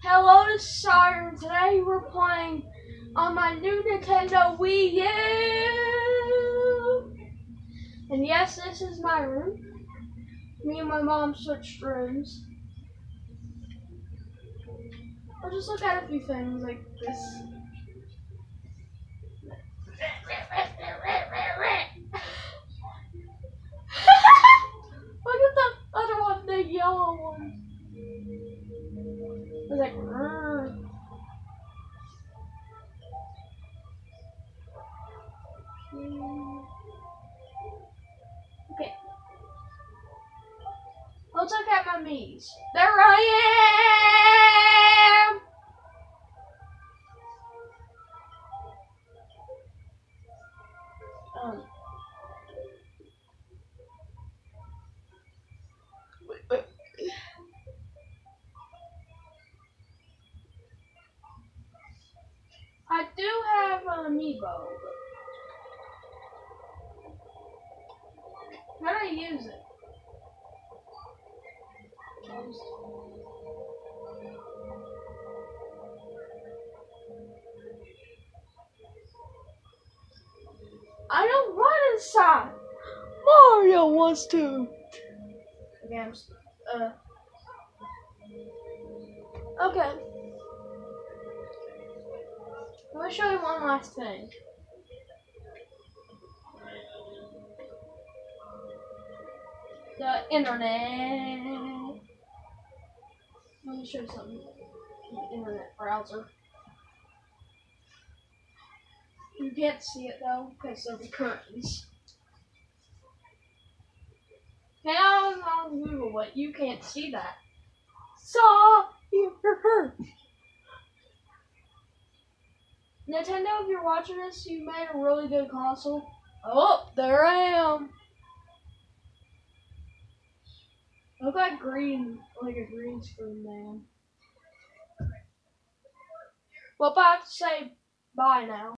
Hello to Siren. Today we're playing on my new Nintendo Wii U. And yes, this is my room. Me and my mom switched rooms. I'll just look at a few things like this. Look at the other one, the yellow one. It's like, okay. Let's look at my Mii's. There I am! I do have an amiibo. How do I use it? I don't want inside. Mario wants to. Okay, okay. Let me show you one last thing. The internet. Let me show you something. The internet browser. You can't see it though, because of the curtains. Hey, I was on Google, but you can't see that. Saw you. Nintendo, if you're watching this, you made a really good console. Oh, there I am. I look like green, like a green screen man. Well, I have to say bye now.